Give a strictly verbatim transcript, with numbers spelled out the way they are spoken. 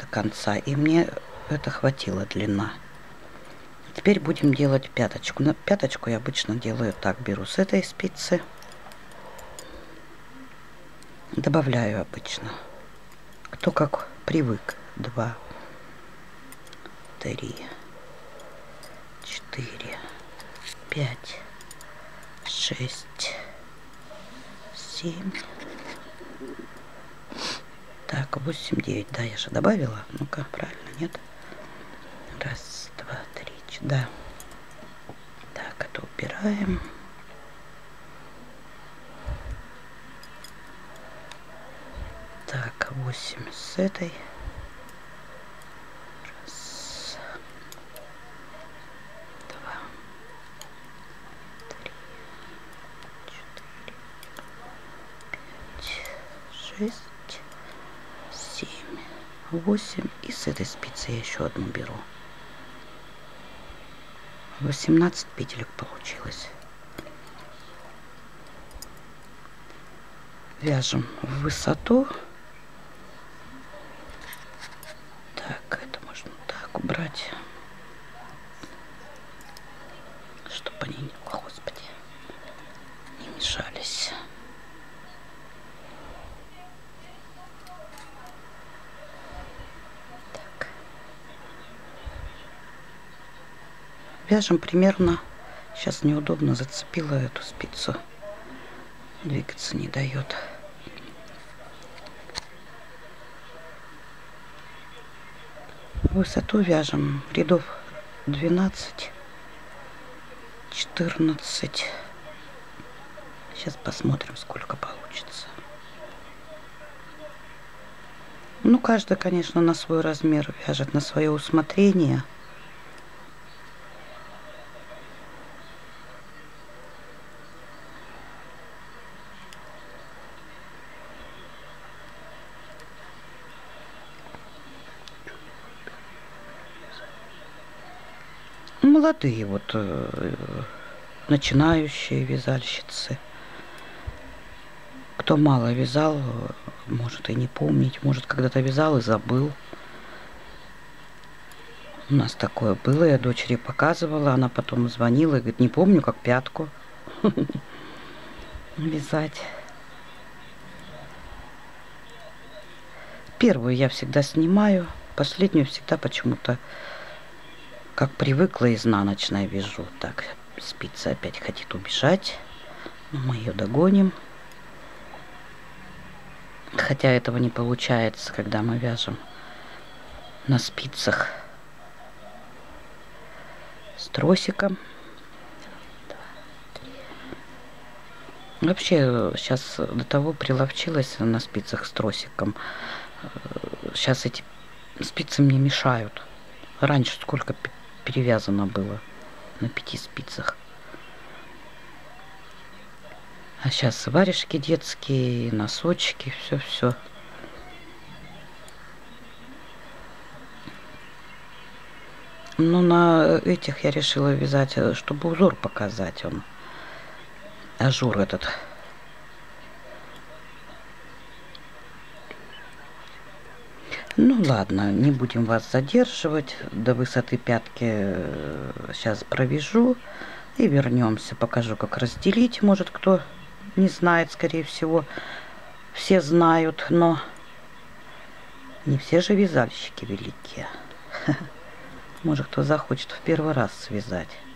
конца, и мне это хватило длина. Теперь будем делать пяточку. На пяточку я обычно делаю так: беру с этой спицы, добавляю обычно, кто как привык, два, три, четыре, пять, шесть, семь, так, восемь, девять, да, я же добавила, ну-ка, правильно, нет? Раз, два, три, да. Так, это убираем. Так, восемь с этой. Раз, два, три, четыре, пять, шесть, семь, восемь. И с этой спицы я еще одну беру. восемнадцать петелек получилось. Вяжем в высоту. Так, это можно так убрать, чтобы они, о господи, не мешались. Так. Вяжем примерно, сейчас неудобно, зацепила эту спицу, двигаться не дает. Высоту вяжем рядов двенадцать, четырнадцать. Сейчас посмотрим, сколько получится. Ну, каждый, конечно, на свой размер вяжет, на свое усмотрение. Молодые вот э, начинающие вязальщицы. Кто мало вязал, может и не помнить, может когда-то вязал и забыл. У нас такое было, я дочери показывала, она потом звонила и говорит: не помню, как пятку вязать. Первую я всегда снимаю, последнюю всегда почему-то, как привыкла, изнаночной вяжу. Так, спица опять хотит убежать, но мы ее догоним. Хотя этого не получается, когда мы вяжем на спицах с тросиком. Вообще сейчас до того приловчилась на спицах с тросиком. Сейчас эти спицы мне мешают. Раньше сколько перевязано было на пяти спицах. А сейчас варежки детские, носочки, все-все. Ну, на этих я решила вязать, чтобы узор показать, он, ажур этот. Ну ладно, не будем вас задерживать. До высоты пятки сейчас провяжу и вернемся. Покажу, как разделить. Может, кто не знает, скорее всего, все знают, но не все же вязальщики великие. Может, кто захочет в первый раз связать.